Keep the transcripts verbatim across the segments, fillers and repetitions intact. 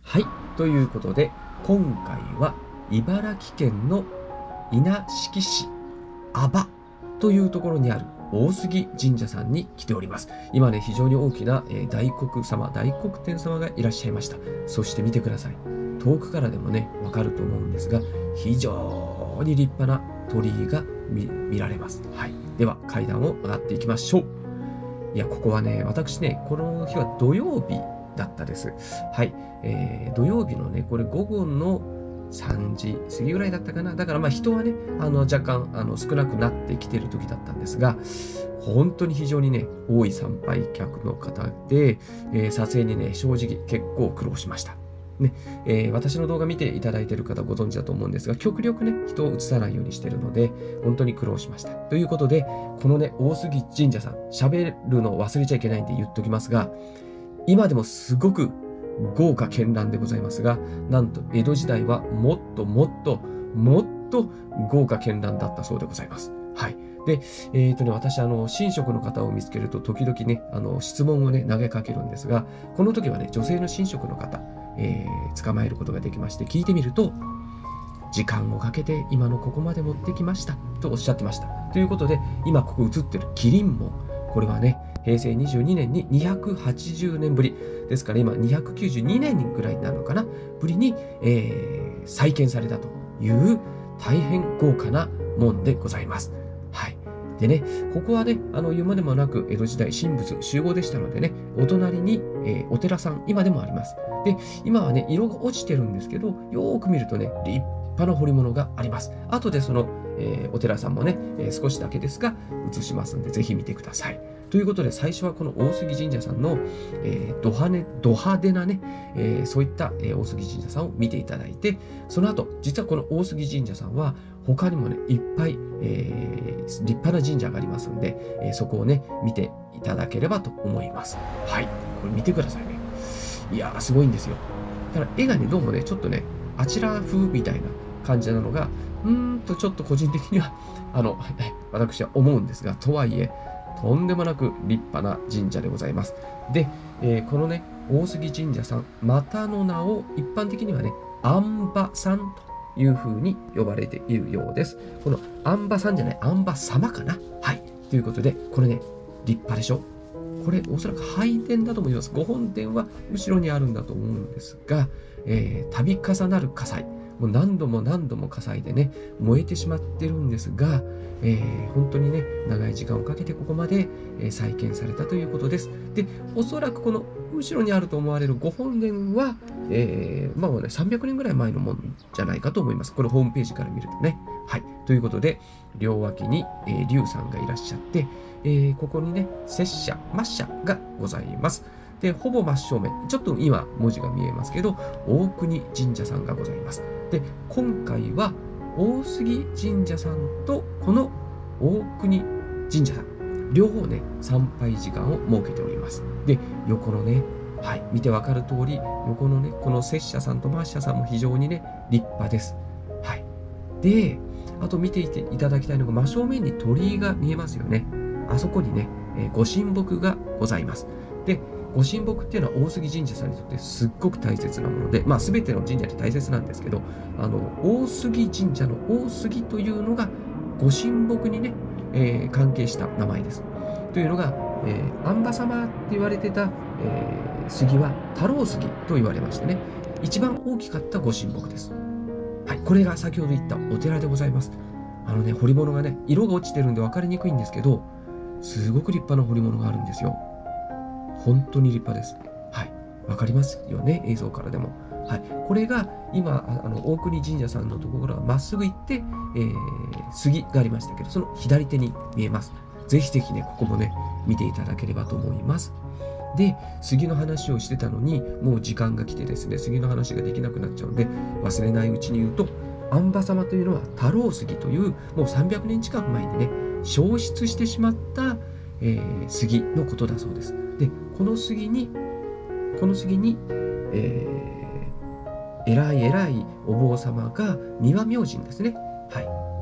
はい。ということで、今回は茨城県の稲敷市阿波というところにある大杉神社さんに来ております。今ね、非常に大きな、えー、大黒様、大黒天様がいらっしゃいました。そして見てください。遠くからでもね、わかると思うんですが、非常に立派な鳥居が 見, 見られます。はい。では、階段を上がっていきましょう。いや、ここはね、私ね、この日は土曜日だったです。はい。えー、土曜日のね、これ午後のさんじ過ぎぐらいだったかな。だからまあ人はね、あの若干あの少なくなってきてる時だったんですが、本当に非常にね、多い参拝客の方で、えー、撮影にね、正直結構苦労しました。ねえー、私の動画見ていただいている方ご存知だと思うんですが、極力ね、人を映さないようにしているので、本当に苦労しました。ということで、このね、大杉神社さん、喋るのを忘れちゃいけないんで言っときますが、今でもすごく豪華絢爛でございますが、なんと江戸時代はもっともっともっと豪華絢爛だったそうでございます。はい。で、えっとね、私、あの、神職の方を見つけると、時々ね、あの、質問をね、投げかけるんですが、この時はね、女性の神職の方、えー、捕まえることができまして、聞いてみると、時間をかけて今のここまで持ってきました、とおっしゃってました。ということで、今ここ映ってる麒麟門、これはね、へいせいにじゅうにねんににひゃくはちじゅうねんぶり、ですから今にひゃくきゅうじゅうにねんぐらいになるのかな、ぶりに、えー、再建されたという大変豪華な門でございます。はい。でね、ここはね、あの言うまでもなく江戸時代神仏集合でしたのでね、お隣に、えー、お寺さん、今でもあります。で、今はね、色が落ちてるんですけど、よーく見るとね、立派な彫り物があります。後でその、えー、お寺さんもね、えー、少しだけですが映しますんで、ぜひ見てください。ということで、最初はこの大杉神社さんの、えー、ド派手、ド派手なね、えー、そういった、えー、大杉神社さんを見ていただいて、その後、実はこの大杉神社さんは、他にもね、いっぱい、えー、立派な神社がありますんで、えー、そこをね、見ていただければと思います。はい。これ見てくださいね。いやー、すごいんですよ。ただ、絵がね、どうもね、ちょっとね、あちら風みたいな感じなのが、うーんとちょっと個人的には、あの、私は思うんですが、とはいえ、とんでもなく立派な神社でございます。で、えー、このね、大杉神社さん、またの名を一般的にはね、安波さんという風に呼ばれているようです。この安波さんじゃない、安波様かな。はい。ということで、これね、立派でしょ。これ、おそらく拝殿だと思います。ご本殿は後ろにあるんだと思うんですが、えー、度重なる火災。もう何度も何度も火災でね、燃えてしまってるんですが、えー、本当にね、長い時間をかけてここまで、えー、再建されたということです。で、おそらくこの後ろにあると思われるご本殿は、えー、まあね、さんびゃくねんぐらい前のもんじゃないかと思います。これホームページから見るとね。はい。ということで、両脇に、えー、龍さんがいらっしゃって、えー、ここにね、拙者、末者がございます。で、ほぼ真正面、ちょっと今文字が見えますけど、大国神社さんがございます。で、今回は大杉神社さんとこの大国神社さん、両方ね、参拝時間を設けております。で、横のね、はい、見てわかる通り、横のね、この拙者さんと末者さんも非常にね、立派です。はい。で、あと見ていていただきたいのが、真正面に鳥居が見えますよね。あそこにね、えー、ご神木がございます。で、ご神木っていうのは大杉神社さんにとってすっごく大切なもので、まあ全ての神社で大切なんですけど、あの、大杉神社の大杉というのがご神木にね、えー、関係した名前です。というのが、えー、安波様って言われてた、えー、杉は太郎杉と言われましてね、一番大きかったご神木です。はい、これが先ほど言ったお寺でございます。あのね、彫り物がね、色が落ちてるんで分かりにくいんですけど、すごく立派な彫り物があるんですよ。本当に立派です。はい。わかりますよね、映像からでも。はい。これが今、あの大国神社さんのところからまっすぐ行って、えー、杉がありましたけど、その左手に見えます。ぜひぜひね、ここもね、見ていただければと思います。で、杉の話をしてたのに、もう時間が来てですね、杉の話ができなくなっちゃうんで、忘れないうちに言うと、安波様というのは太郎杉という、もうさんびゃくねん近く前にね、消失してしまった、えー、杉のことだそうです。で、この杉に、この杉に、えー、偉い偉いお坊様が、三輪明神ですね。はい。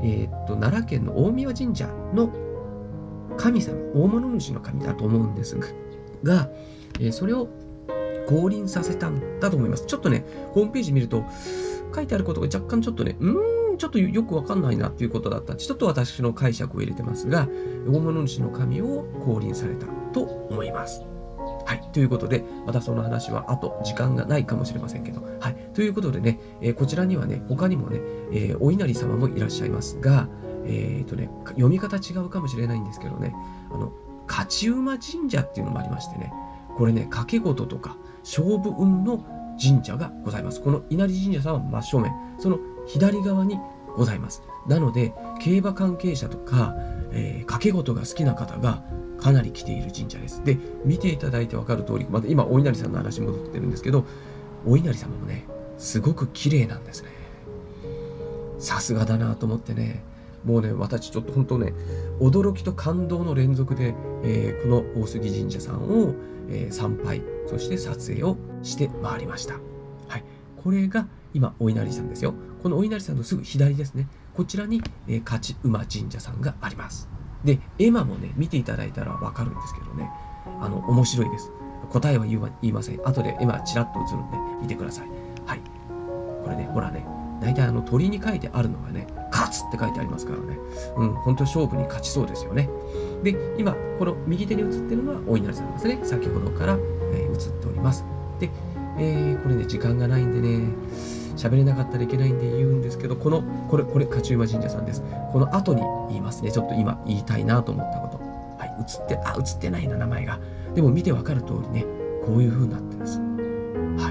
えー、っと、奈良県の大神神社の神様、大物主の神だと思うんですが、えー、それを降臨させたんだと思います。ちょっとね、ホームページ見ると、書いてあることが若干ちょっとね、うーん、ちょっとよくわかんないなっていうことだったんで、ちょっと私の解釈を入れてますが、大物主の神を降臨されたと思います。はい。ということで、またその話は後、時間がないかもしれませんけど。はい。ということでね、えー、こちらにはね、他にもね、えー、お稲荷様もいらっしゃいますが、えっとね、読み方違うかもしれないんですけどね、あの、勝馬神社っていうのもありましてね、これね、掛け事とか勝負運の神社がございます。この稲荷神社さんは真正面、その左側にございます。なので、競馬関係者とか、えー、掛け事が好きな方がかなり来ている神社です。で、見ていただいてわかる通り、また今、お稲荷さんの話戻ってるんですけど、お稲荷様もね、すごく綺麗なんですね。さすがだなと思ってね、もうね、私ちょっと本当ね、驚きと感動の連続で、えー、この大杉神社さんを、えー、参拝、そして撮影をして回りました。はい。これが今、お稲荷さんですよ。このお稲荷さんのすぐ左ですね。こちらに、えー、勝馬神社さんがあります。で、絵馬もね、見ていただいたらわかるんですけどね、あの、面白いです。答えは言いません。後で絵馬チラッと映るんで見てください。はい。これね、ほらね、大体あの鳥に書いてあるのがね、勝つって書いてありますからね。うん、本当勝負に勝ちそうですよね。で、今、この右手に映ってるのはお稲荷さんですね。先ほどから、えー、映っております。で、えー、これね、時間がないんでね、喋れなかったらいけないんで言うんですけど、この、これ、これ、勝馬神社さんです。この後に言いますね。ちょっと今言いたいなと思ったこと。はい、映って、あ、映ってないな、名前が。でも見てわかる通りね、こういう風になってます。はい。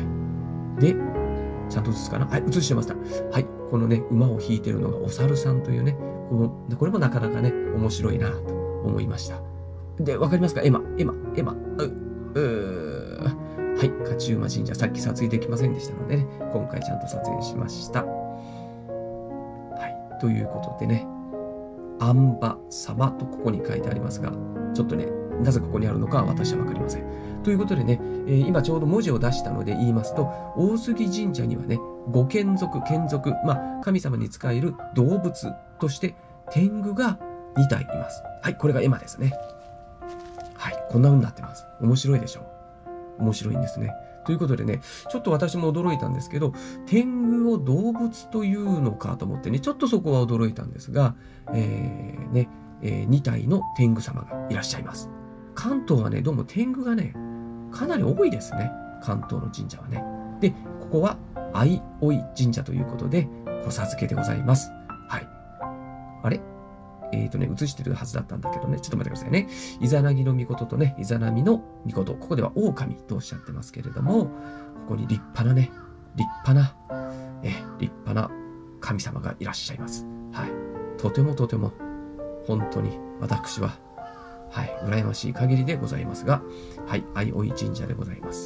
で、ちゃんと映すかなはい、映してました。はい。このね、馬を引いてるのがお猿さんというね、この、これもなかなかね、面白いなと思いました。で、わかりますかエマ、エマ、エマ、う、うー、はい、勝馬神社、さっき撮影できませんでしたのでね、今回ちゃんと撮影しました。はい、ということでね、アンバ様とここに書いてありますが、ちょっとね、なぜここにあるのかは私はわかりません。ということでね、えー、今ちょうど文字を出したので言いますと、大杉神社にはね、ご眷属、眷属、まあ、神様に仕える動物として、天狗がに体います。はい、これが絵馬ですね。はい、こんな風になってます。面白いでしょう。面白いんですね。ということでね、ちょっと私も驚いたんですけど、天狗を動物というのかと思ってね、ちょっとそこは驚いたんですが、えー、ね、えー、に体の天狗様がいらっしゃいます。関東はね、どうも天狗がね、かなり多いですね。関東の神社はね。で、ここは相生神社ということで、子授けでございます。はい。あれえっとね、映してるはずだったんだけどね、ちょっと待ってくださいね。イザナギの御事とね、イザナミの御事。ここでは狼とおっしゃってますけれども、ここに立派なね、立派な、え、立派な神様がいらっしゃいます。はい。とてもとても、本当に私は、はい、羨ましい限りでございますが、はい、相生神社でございます。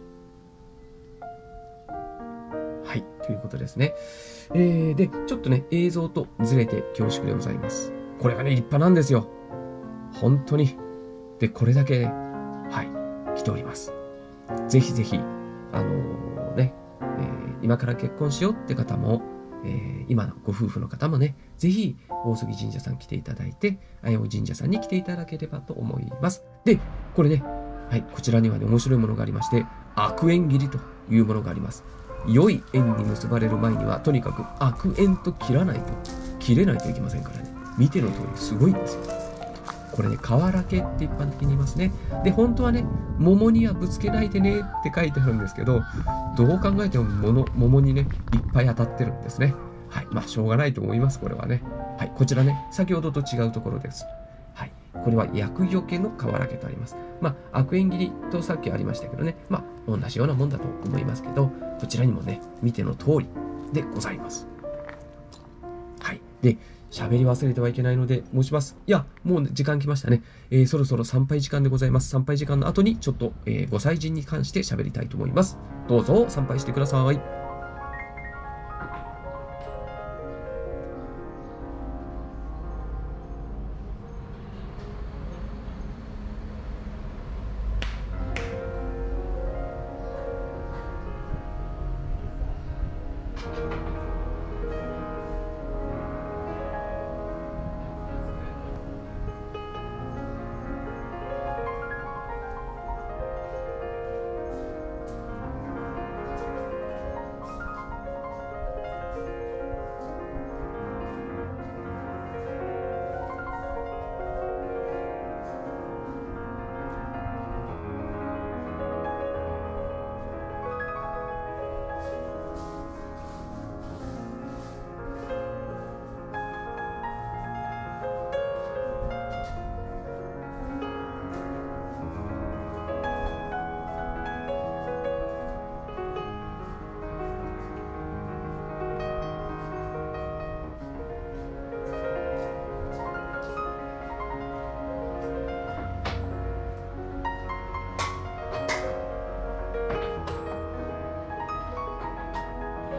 はい、ということですね。えー、で、ちょっとね、映像とずれて恐縮でございます。これがね、立派なんですよ。本当に。で、これだけ、ね、はい、来ております。ぜひぜひ、あのー、ね、えー、今から結婚しようって方も、えー、今のご夫婦の方もね、ぜひ、大杉神社さん来ていただいて、相生神社さんに来ていただければと思います。で、これね、はい、こちらにはね、面白いものがありまして、悪縁切りというものがあります。良い縁に結ばれる前には、とにかく悪縁と切らないと、切れないといけませんからね。見ての通り、すごいんですよ。これね、瓦家って一般的に言いますね。で、本当はね、桃にはぶつけないでねって書いてあるんですけど、どう考えても桃桃にね、いっぱい当たってるんですね。はい。まあ、しょうがないと思います、これはね。はい。こちらね、先ほどと違うところです。はい。これは厄除けの瓦家とあります。まあ、悪縁切りとさっきありましたけどね。まあ、同じようなもんだと思いますけど、こちらにもね、見ての通りでございます。はい。で、喋り忘れてはいけないので申します。いや、もう時間来ましたね。えー、そろそろ参拝時間でございます。参拝時間の後にちょっと、えー、ご祭神に関して喋りたいと思います。どうぞ参拝してください。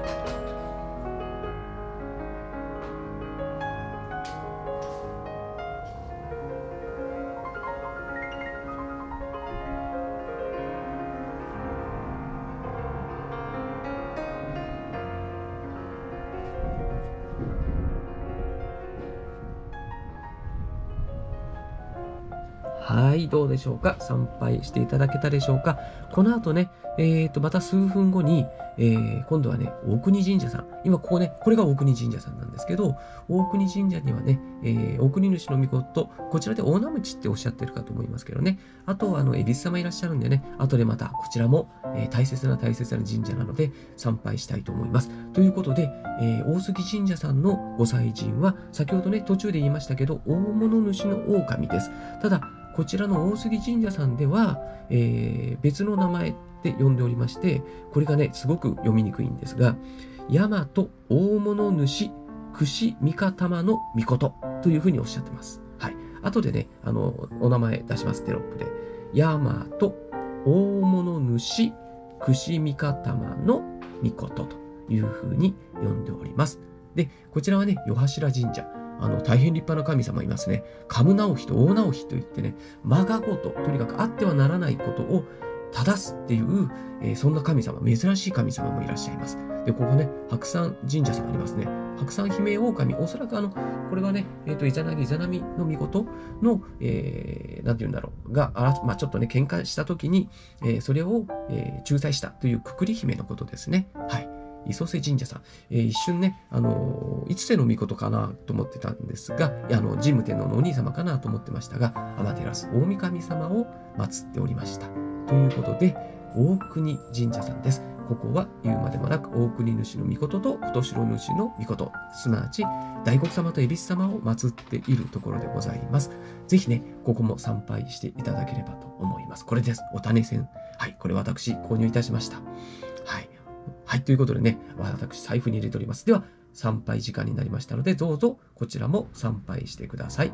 はい、どうでしょうか。参拝していただけたでしょうか。この後ね、えーと、また数分後に、えー、今度はね、大国神社さん。今ここね、これが大国神社さんなんですけど、大国神社にはね、えー、大国主の御事、こちらで大名鞭っておっしゃってるかと思いますけどね。あと、あの、恵比寿様いらっしゃるんでね、後でまたこちらも、えー、大切な大切な神社なので、参拝したいと思います。ということで、えー、大杉神社さんのご祭神は、先ほどね、途中で言いましたけど、大物主の狼です。ただ、こちらの大杉神社さんでは、えー、別の名前で呼んでおりまして、これがね、すごく読みにくいんですが、大和大物主櫛三日玉の御事というふうにおっしゃってます。はい。後でね、あの、お名前出します、テロップで。大和大物主櫛三日玉の御事というふうに呼んでおります。で、こちらはね、夜柱神社。あの、大変立派な神様いますね。神直碑と大直碑といってね、まがごと、とにかくあってはならないことを正すっていう、えー、そんな神様、珍しい神様もいらっしゃいます。で、ここね、白山神社さんありますね。白山姫狼、おそらくあの、これはね、えっ、ー、と、イザナギ、イザナミの御事の、えー、なんて言うんだろう、が、あまあ、ちょっとね、喧嘩した時に、えー、それを、えー、仲裁したというくくり姫のことですね。はい。磯瀬神社さん、えー、一瞬ね、あのー、いつせの御事かなと思ってたんですが、あの、神武天皇のお兄様かなと思ってましたが、天照大神様を祀っておりました。ということで、大国神社さんです。ここは言うまでもなく、大国主の御事と琴城主の御事、すなわち大黒様と恵比寿様を祀っているところでございます。ぜひね、ここも参拝していただければと思います。これです。お種銭。はい、これ私購入いたしました。はい。はい。ということでね、私、財布に入れております。では、参拝時間になりましたので、どうぞこちらも参拝してください。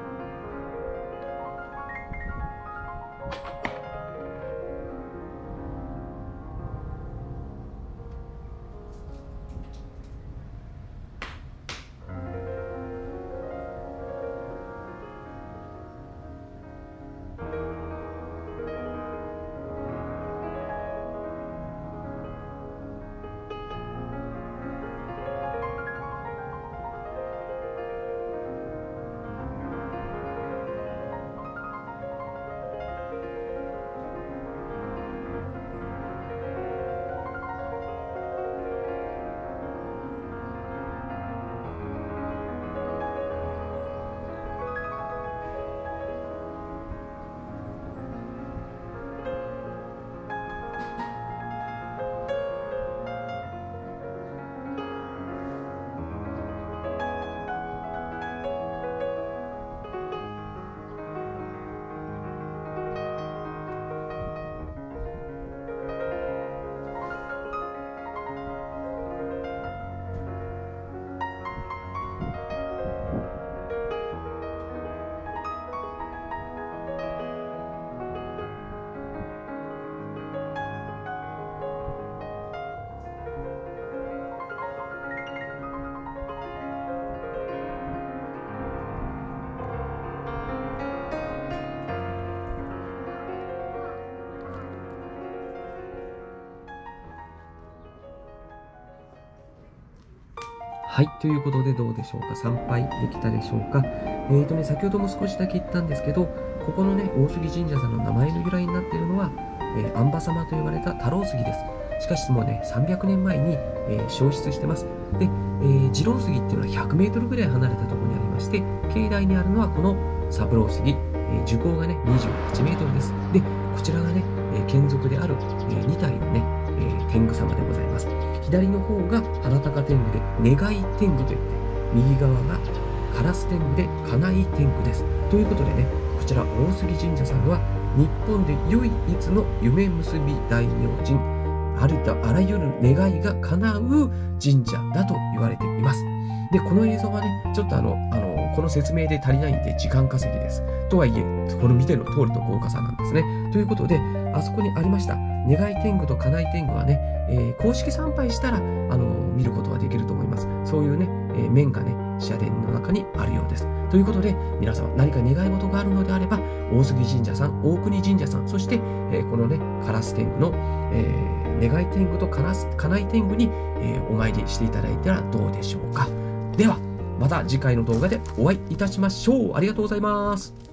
はい。ということでどうでしょうか。参拝できたでしょうか。えーとね、先ほども少しだけ言ったんですけど、ここのね、大杉神社さんの名前の由来になっているのは、えー、安波様と呼ばれた太郎杉です。しかしもうね、さんびゃくねんまえに、えー、消失してます。で、えー、次郎杉っていうのはひゃくメートルぐらい離れたところにありまして、境内にあるのはこの三郎杉、えー、樹高がね、にじゅうはちメートルです。で、こちらがね、えー、眷属である、えー、に体のね、えー、天狗様でございます。左の方が花高天狗で願い天狗といって、右側が烏天狗で叶い天狗です。ということでね、こちら大杉神社さんは日本で唯一の夢結び大明神、ありとあらゆる願いが叶う神社だと言われています。で、この映像はね、ちょっとあの、あの、この説明で足りないんで時間稼ぎです。とはいえ、この見ての通りの豪華さなんですね。ということで、あそこにありました、 願い天狗と叶い天狗はね、えー公式参拝したら、あの見ることはできると思います。そういうね、えー面がね、社殿の中にあるようです。ということで、皆様何か願い事があるのであれば、大杉神社さん、大国神社さん、そして、えーこのね、烏天狗の、えー願い天狗と叶い天狗に、えーお参りしていただいたらどうでしょうか。では、また次回の動画でお会いいたしましょう。ありがとうございます。